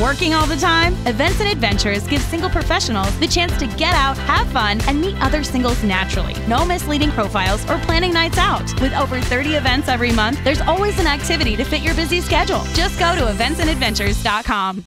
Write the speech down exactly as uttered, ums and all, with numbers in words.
Working all the time? Events and Adventures gives single professionals the chance to get out, have fun, and meet other singles naturally. No misleading profiles or planning nights out. With over thirty events every month, there's always an activity to fit your busy schedule. Just go to events and adventures dot com.